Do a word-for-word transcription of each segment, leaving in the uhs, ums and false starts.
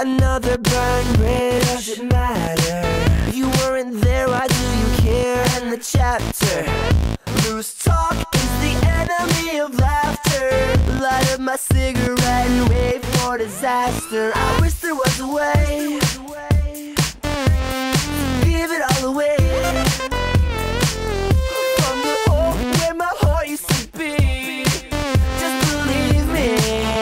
Another burned bridge, does it matter? You weren't there, why do you care? And the chapter, loose talk is the enemy of laughter. Light up my cigarette and wait for disaster. I wish there was a way to give it all away, from the hole where my heart used to be. Just believe me.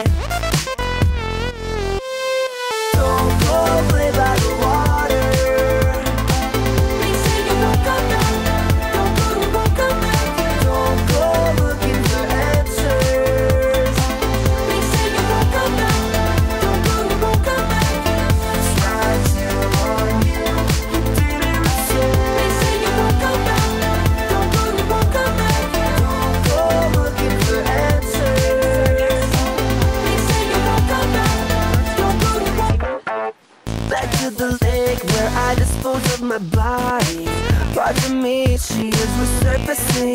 Don't go play by the water. They say you won't come back. Don't go, you won't come back. Don't go looking for answers. They say you won't come back. Don't go, you won't come back. Tried to warn you, you didn't listen. They say you won't come back. Don't go, you won't come back. Don't go looking for answers. They say you won't come back. Don't go, you won't come back. Back to the lake where I dispose of my body. Pardon me, she is resurfacing.